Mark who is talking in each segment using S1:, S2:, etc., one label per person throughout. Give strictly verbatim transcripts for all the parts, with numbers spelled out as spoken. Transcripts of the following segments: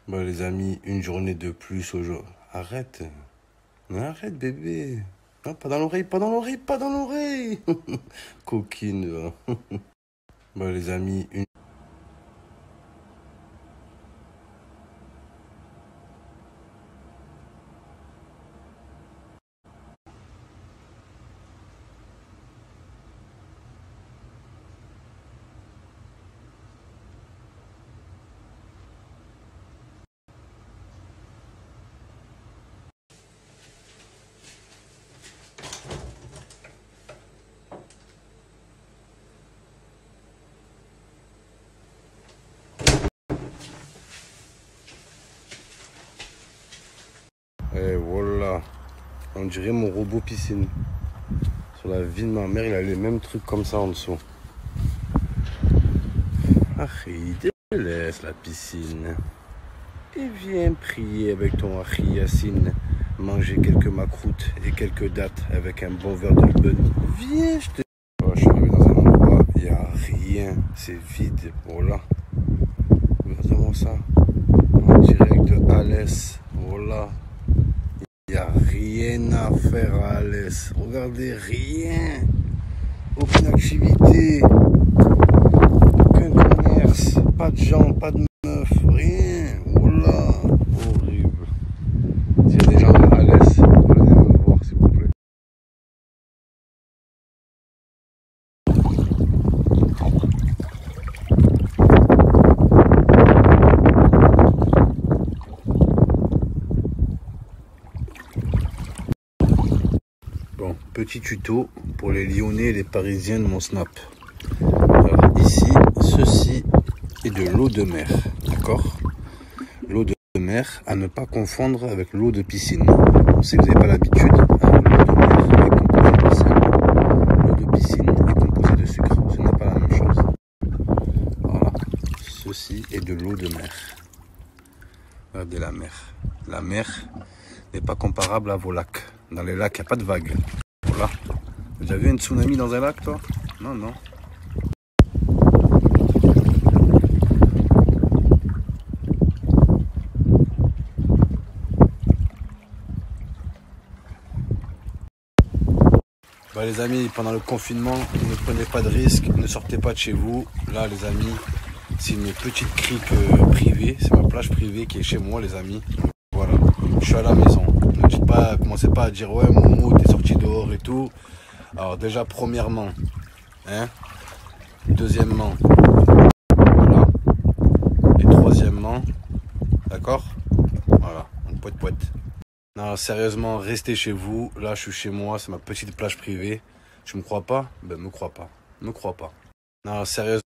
S1: Bah les amis, une journée de plus au jour. Arrête. Arrête bébé. Non, pas dans l'oreille, pas dans l'oreille, pas dans l'oreille. Coquine. Bah les amis, une... Et voilà. On dirait mon robot piscine. Sur la vie de ma mère, il a les mêmes trucs comme ça en dessous. Achi, délaisse la piscine. Et viens prier avec ton Achi Yassine. Manger quelques macroutes et quelques dattes avec un bon verre de Lubin. Viens, je te... Oh, je suis arrivé dans un endroit, il n'y a rien. C'est vide. Voilà. Regardez-moi ça. En direct de Alès. Voilà. Il n'y a rien à faire à Alès. Regardez, rien. Aucune activité. Aucun commerce. Pas de gens, pas de meufs. Rien. Voilà. Horrible. S'il y a des gens à Alès, venez me voir s'il vous plaît. Bon, petit tuto pour les Lyonnais et les Parisiens de mon Snap. Alors ici, ceci est de l'eau de mer, d'accord? L'eau de mer à ne pas confondre avec l'eau de piscine. Bon, si vous n'avez pas l'habitude, hein, l'eau de mer est composée de sel, l'eau de piscine est composée de sucre. Ce n'est pas la même chose. Voilà, ceci est de l'eau de mer. Regardez la mer. La mer n'est pas comparable à vos lacs. Dans les lacs, il n'y a pas de vagues. Voilà. Tu as déjà vu un tsunami dans un lac, toi? Non, non. Bah, les amis, pendant le confinement, ne prenez pas de risques, ne sortez pas de chez vous. Là, les amis, c'est une petite crique euh, privée. C'est ma plage privée qui est chez moi, les amis. Voilà, je suis à la maison. Ne dites pas, commencez pas à dire ouais Momo t'es sorti dehors et tout. Alors déjà premièrement, hein, deuxièmement, voilà, et troisièmement, d'accord, voilà, donc poète poète. Non sérieusement, restez chez vous. Là je suis chez moi, c'est ma petite plage privée. Tu me crois pas? Ben me crois pas, me crois pas. Non sérieusement.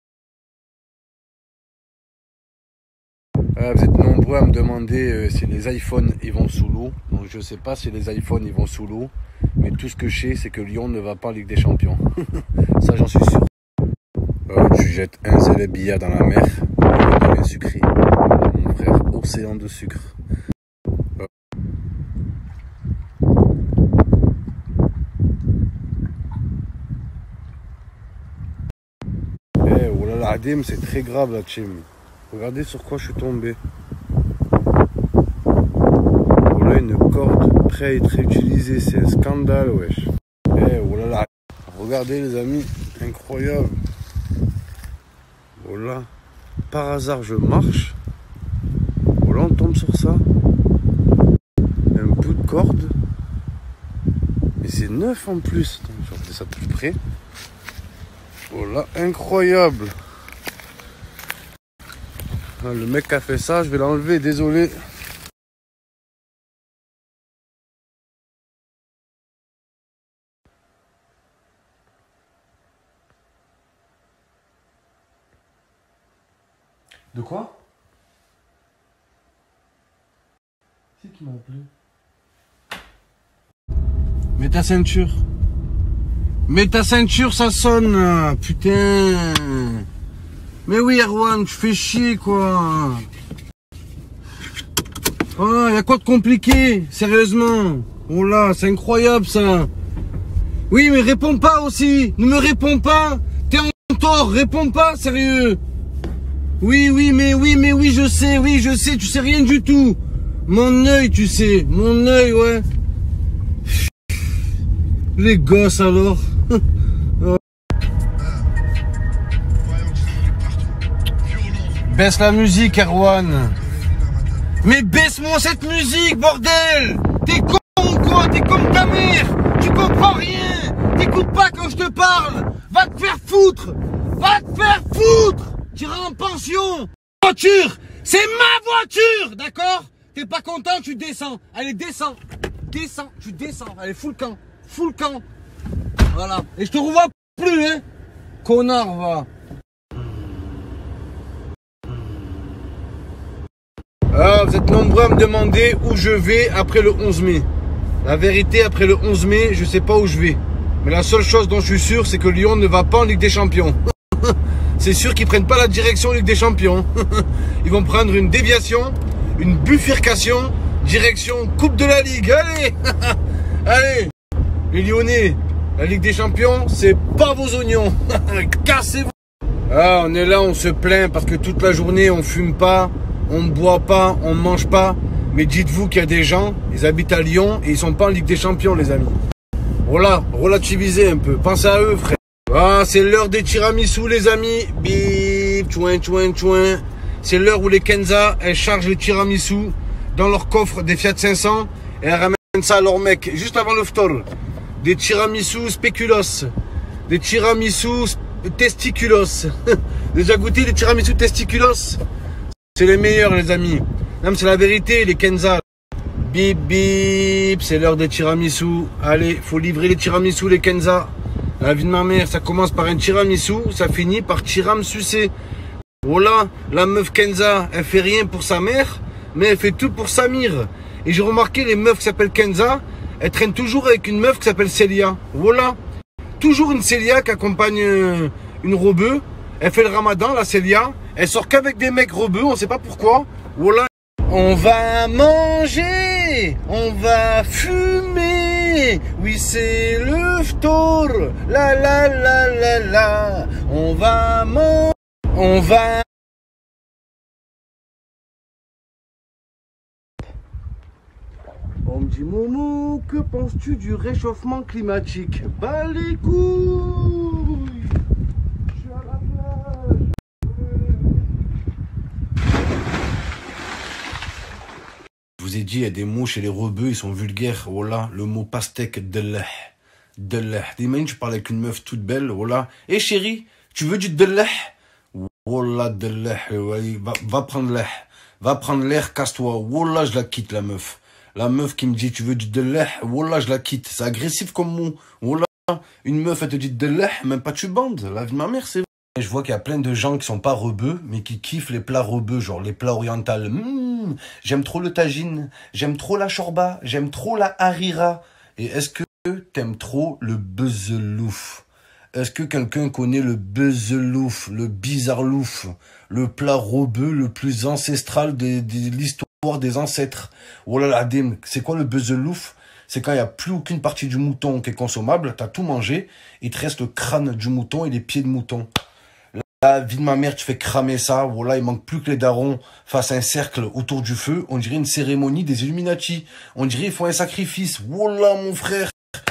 S1: Voilà, vous êtes nombreux à me demander euh, si les iPhones ils vont sous l'eau. Donc je sais pas si les iPhones ils vont sous l'eau. Mais tout ce que je sais c'est que Lyon ne va pas en Ligue des Champions. Ça j'en suis sûr. Euh, tu jettes un seul billet dans la mer, il devient sucré. Mon frère, océan de sucre. Euh. Eh, oh là là, Adim, c'est très grave la team. Regardez sur quoi je suis tombé. Voilà une corde prête à être utilisée. C'est un scandale, wesh. Eh, oh là là. Regardez les amis. Incroyable. Voilà. Par hasard, je marche. Voilà, on tombe sur ça. Un bout de corde. Mais c'est neuf en plus. Attends, je vais regarder ça de plus près. Voilà, incroyable. Le mec qui a fait ça, je vais l'enlever, désolé. De quoi? C'est qui m'a appelé? Mets ta ceinture. Mets ta ceinture, ça sonne. Putain. Mais oui, Erwan, tu fais chier, quoi. Oh, y a quoi de compliqué? Sérieusement. Oh là, c'est incroyable, ça. Oui, mais réponds pas aussi. Ne me réponds pas. T'es en tort, réponds pas, sérieux. Oui, oui, mais oui, mais oui, je sais, oui, je sais, tu sais rien du tout. Mon œil, tu sais, mon œil, ouais. Les gosses, alors. Baisse la musique, Erwan. Mais baisse-moi cette musique, bordel. T'es con ou quoi? T'es comme ta mère. Tu comprends rien. T'écoutes pas quand je te parle. Va te faire foutre. Va te faire foutre. Tu iras en pension. Voiture, c'est ma voiture, d'accord? T'es pas content, tu descends. Allez, descends. Descends, tu descends. Allez, fous le camp. Fous le camp. Voilà. Et je te revois plus, hein. Connard, va. Ah, vous êtes nombreux à me demander où je vais après le onze mai. La vérité, après le onze mai, je sais pas où je vais. Mais la seule chose dont je suis sûr, c'est que Lyon ne va pas en Ligue des Champions. C'est sûr qu'ils prennent pas la direction Ligue des Champions. Ils vont prendre une déviation, une bifurcation, direction Coupe de la Ligue. Allez. Allez. Les Lyonnais, la Ligue des Champions, c'est pas vos oignons. Cassez-vous. Ah, on est là, on se plaint parce que toute la journée, on fume pas. On ne boit pas, on ne mange pas. Mais dites-vous qu'il y a des gens, ils habitent à Lyon et ils sont pas en Ligue des Champions, les amis. Voilà, relativisez un peu. Pensez à eux, frère. Ah, c'est l'heure des tiramisu, les amis. Bip, chouin, chouin, chouin. C'est l'heure où les Kenza, elles chargent le tiramisu dans leur coffre des Fiat cinq cents et elles ramènent ça à leur mec, juste avant le phtor. Des tiramisu spéculos. Des tiramisu testiculos. Déjà goûté les tiramisu testiculos? C'est les meilleurs, les amis. Non, mais c'est la vérité, les Kenza. Bip, bip, c'est l'heure des tiramisu. Allez, faut livrer les tiramisu, les Kenza. La vie de ma mère, ça commence par un tiramisu, ça finit par tiram sucé. Voilà, la meuf Kenza, elle fait rien pour sa mère, mais elle fait tout pour Samir. Et j'ai remarqué, les meufs qui s'appellent Kenza, elles traînent toujours avec une meuf qui s'appelle Célia. Voilà. Toujours une Célia qui accompagne une rebeu. Elle fait le ramadan, la Célia. Elle sort qu'avec des mecs rebeux, on sait pas pourquoi. Voilà. On va manger, on va fumer. Oui, c'est le phtor. La la la la la. On va manger, on va. On me dit, Momo, que penses-tu du réchauffement climatique? Bah les couilles. Je suis à la plage. Je vous ai dit, il y a des mots chez les rebeux, ils sont vulgaires. Voilà, le mot pastèque, dellah. Dellah. Imagine, tu parles avec une meuf toute belle, voilà. Hé hey, chérie, tu veux du dellah? Voilà, dellah. Va, va prendre l'air. Va prendre l'air, casse-toi. Voilà, je la quitte, la meuf. La meuf qui me dit, tu veux du dellah? Voilà, je la quitte. C'est agressif comme mot. Voilà. Une meuf, elle te dit dellah, même pas tu bandes. La vie de ma mère, c'est vrai. Je vois qu'il y a plein de gens qui sont pas rebeux, mais qui kiffent les plats rebeux, genre les plats orientaux. Mmh, j'aime trop le tagine, j'aime trop la chorba, j'aime trop la harira. Et est-ce que t'aimes trop le bezelouf? Est-ce que quelqu'un connaît le bezelouf, le bizarlouf, le plat rebeux le plus ancestral de, de l'histoire des ancêtres? Oh là là, c'est quoi le bezelouf? C'est quand il n'y a plus aucune partie du mouton qui est consommable, t'as tout mangé, il te reste le crâne du mouton et les pieds de mouton. La vie de ma mère, tu fais cramer ça. Voilà, il manque plus que les darons fassent un cercle autour du feu. On dirait une cérémonie des Illuminati. On dirait qu'ils font un sacrifice. Voilà, mon frère.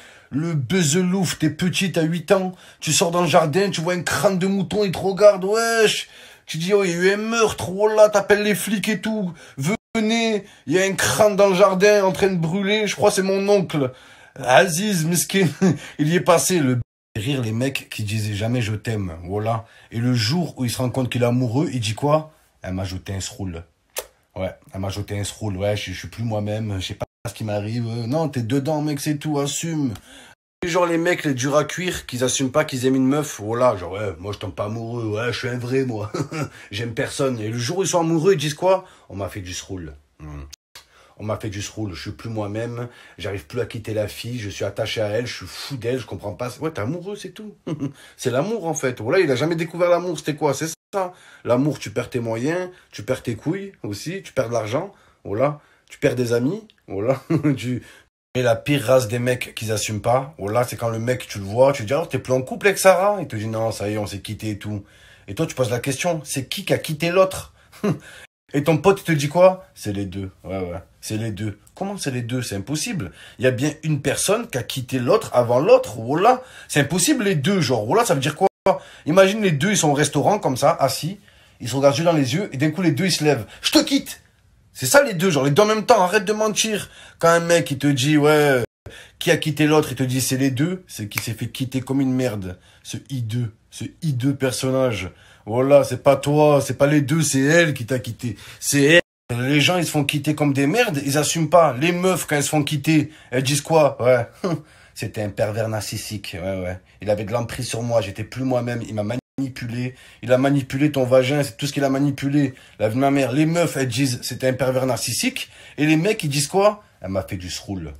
S1: Le bezelouf, t'es petit, t'as huit ans. Tu sors dans le jardin, tu vois un crâne de mouton, il te regarde. Wesh. Tu dis, oh, il y a eu un meurtre. Voilà, t'appelles les flics et tout. Venez, il y a un crâne dans le jardin en train de brûler. Je crois que c'est mon oncle. Aziz, miskin. Il y est passé, le rire les mecs qui disaient jamais je t'aime, voilà. Et le jour où il se rend compte qu'il est amoureux, il dit quoi? Elle m'a jeté un sroule. Ouais, elle m'a jeté un sroule, ouais, je, je suis plus moi-même, je sais pas ce qui m'arrive. Non, t'es dedans, mec, c'est tout, assume. Genre les mecs, les durs à cuire, qu'ils assument pas qu'ils aiment une meuf, voilà, genre ouais, moi je tombe pas amoureux, ouais, je suis un vrai, moi. J'aime personne. Et le jour où ils sont amoureux, ils disent quoi? On m'a fait du sroule. Hmm. On m'a fait du sroule, je suis plus moi-même, j'arrive plus à quitter la fille, je suis attaché à elle, je suis fou d'elle, je comprends pas. Ouais, t'es amoureux, c'est tout. C'est l'amour, en fait. Voilà, il a jamais découvert l'amour, c'était quoi? C'est ça. L'amour, tu perds tes moyens, tu perds tes couilles aussi, tu perds de l'argent, voilà. Tu perds des amis, voilà. tu... Et la pire race des mecs qu'ils assument pas, voilà, c'est quand le mec, tu le vois, tu dis, oh, t'es plus en couple avec Sarah? Il te dit, non, ça y est, on s'est quitté et tout. Et toi, tu poses la question, c'est qui qui a quitté l'autre? Et ton pote, il te dit quoi? C'est les deux. Ouais, ouais, c'est les deux. Comment c'est les deux? C'est impossible. Il y a bien une personne qui a quitté l'autre avant l'autre. Voilà. C'est impossible, les deux. Genre, voilà, ça veut dire quoi? Imagine les deux, ils sont au restaurant, comme ça, assis. Ils se regardent yeux dans les yeux, et d'un coup, les deux, ils se lèvent. Je te quitte! C'est ça, les deux. Genre, les deux en même temps. Arrête de mentir. Quand un mec, il te dit, ouais, qui a quitté l'autre, il te dit, c'est les deux. C'est qui s'est fait quitter comme une merde. Ce hideux. Ce hideux personnage. Voilà, c'est pas toi, c'est pas les deux, c'est elle qui t'a quitté. C'est elle. Les gens, ils se font quitter comme des merdes, ils assument pas. Les meufs, quand elles se font quitter, elles disent quoi? Ouais, c'était un pervers narcissique. Ouais, ouais. Il avait de l'emprise sur moi, j'étais plus moi-même. Il m'a manipulé. Il a manipulé ton vagin, c'est tout ce qu'il a manipulé. La vie de ma mère. Les meufs, elles disent, c'était un pervers narcissique. Et les mecs, ils disent quoi? Elle m'a fait du sroule.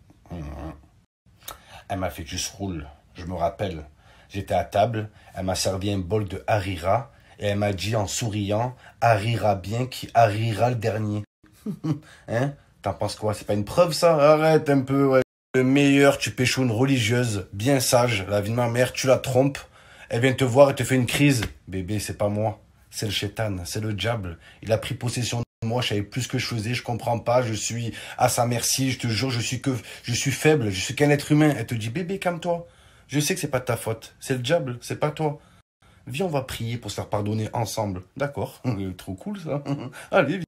S1: Elle m'a fait du sroule. Je me rappelle. J'étais à table, elle m'a servi un bol de harira et elle m'a dit en souriant, harira bien qui harira le dernier. Hein? T'en penses quoi? C'est pas une preuve ça? Arrête un peu, ouais. Le meilleur, tu pécho une religieuse, bien sage, la vie de ma mère, tu la trompes, elle vient te voir et te fait une crise. Bébé, c'est pas moi, c'est le chétan, c'est le diable. Il a pris possession de moi, je savais plus ce que je faisais, je comprends pas, je suis à sa merci, je te jure, je suis que, je suis faible, je suis qu'un être humain. Elle te dit, bébé, calme-toi. Je sais que c'est pas de ta faute. C'est le diable, c'est pas toi. Viens, on va prier pour se faire pardonner ensemble. D'accord. Trop cool, ça. Allez, viens.